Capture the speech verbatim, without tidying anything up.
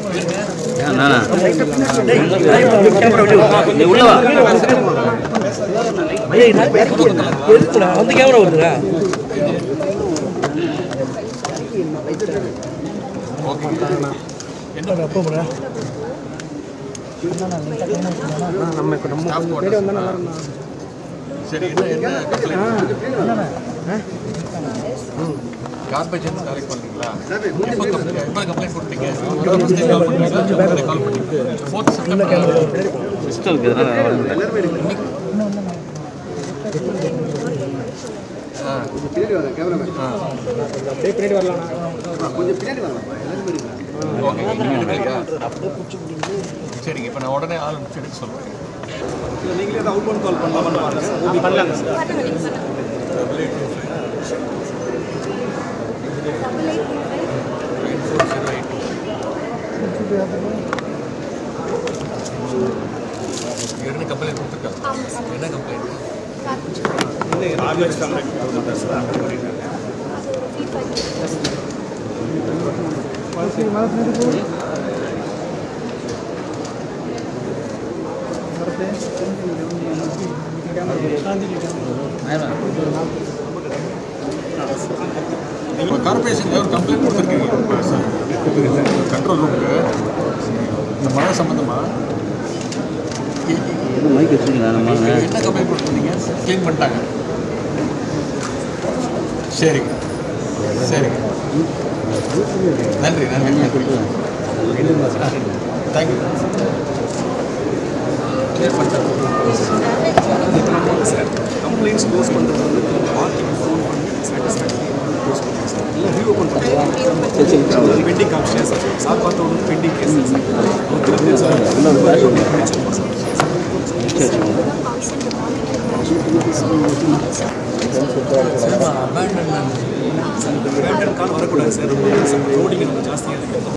அந்த கேமரா வருதுடா. என்ன அப்போ போற நம்ம இப்ப நம்ம பேர் வந்தா நல்லா இருக்கும். சரி என்ன என்ன கம்ப்ளைன்ட் கார்பேஜ் கரெக்ட் பண்ணீங்களா சார்? எப்போ கம்ப்ளைன்ட் எப்போ கம்ப்ளைன்ட் கொடுத்தீங்க? ஃபர்ஸ்ட் கால் பண்ணீங்களா? கால் பண்ணீங்க ஃபோர்த் செப்டம்பர் சிஸ்டர் இருக்குதுனா எல்லாரும் இருக்கு. ஆ கொஞ்சம் பின்னாடி வாங்க கேமராமேன். ஆ அப்படியே பின்னாடி வரலாம். கொஞ்சம் பின்னாடி வாங்க எல்லாரும் இருக்கு. ஓகே அப்படியே புடிச்சு பிடிங்க. சரிங்க இப்போ நான் உடனே ஆள் அனுப்பிச்சு சொல்றேன். இல்ல நீங்களே அவுட் பவுண்ட் கால் பண்ணலாமா பாருங்க. பண்ணலாங்க சார். என்ன கம்ப்ளைண்ட் கொடுத்துருக்காங்க? என்ன கம்ப்ளைண்ட்? இல்லை ஆர்கனைஸ் கம்ப்ளைண்ட் கொடுத்துருக்காங்க சார். நீங்கள் கார்பரேஷன் ஒரு கம்ப்ளைண்ட் கொடுத்துருக்கீங்க சார் கண்ட்ரோல் ரூமுக்கு இந்த மழை சம்மந்தமாக மைக் வச்சுருக்கீங்களா? நம்ம என்ன கம்ப்ளைண்ட் கொடுத்துருந்தீங்க? க்ளீன் பண்ணிட்டாங்க. சரிங்க சரிங்க நன்றி நன்றி நன்றி தேங்க்யூ. கிளியர் பண்ணிட்டாங்க சார். கம்ப்ளைண்ட்ஸ் க்ளோஸ் பண்ணுறது வந்து வாக்கிங் ஃபோன் பண்ணி சாட்டிஸ்ஃபேக்டரி க்ளோஸ் பண்ணுறோம் சார். இல்லை ரீஓப்பன் பண்ணுறோம். பெண்டிங் காமிச்சியா சார்? சார் பார்த்த ஒன்று பெண்டிங் கேஸ் சார். திருப்பி சார் அபேண்டன் கால் வரக்கூடாது சார். ரோடிங் நம்ம ஜாஸ்தியாக இருக்குது.